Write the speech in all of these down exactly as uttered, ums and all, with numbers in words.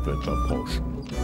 fête approche.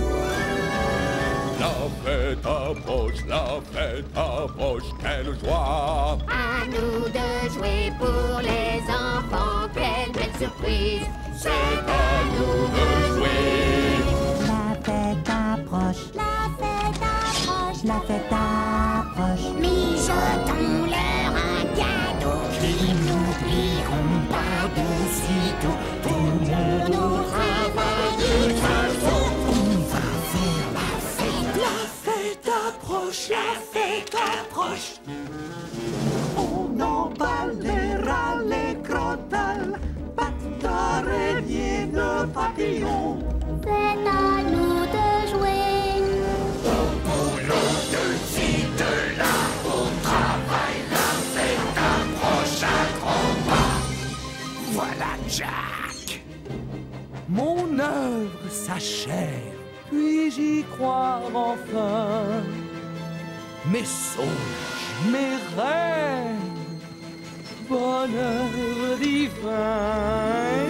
La fête approche, la fête approche, quelle joie! À nous de jouer pour les enfants, quelle belle surprise! C'est à nous de jouer! La fête approche, la fête approche, la fête approche. Mijotons-leur un cadeau qu'ils n'oublieront pas de sitôt. Tout le monde travaille de façon. On va faire la fête, la fête approche, la fête approche. On emballera les crotales, pattes d'araignée, de papillons. C'est à nous de jouer. Au boulot de ci, de là, au travail, la fête approche à grands pas. Voilà Jack. Mon œuvre s'achève, puis-je y croire enfin? Mes songes, mes rêves, bonheur divin.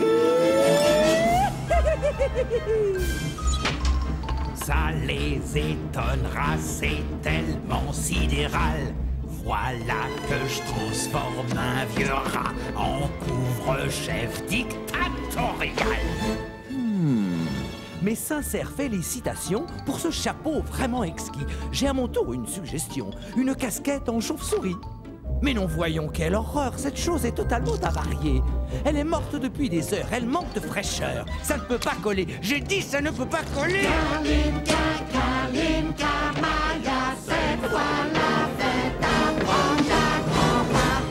Ça les étonnera, c'est tellement sidéral. Voilà que je transforme un vieux rat en couvre-chef dictatorial. Hmm. Mes sincères félicitations pour ce chapeau vraiment exquis. J'ai à mon tour une suggestion, une casquette en chauve-souris. Mais non, voyons, quelle horreur, cette chose est totalement avariée. Elle est morte depuis des heures, elle manque de fraîcheur. Ça ne peut pas coller, j'ai dit ça ne peut pas coller. Kalinka, Kalinka, Maya, cette fois la fête approche à grands pas.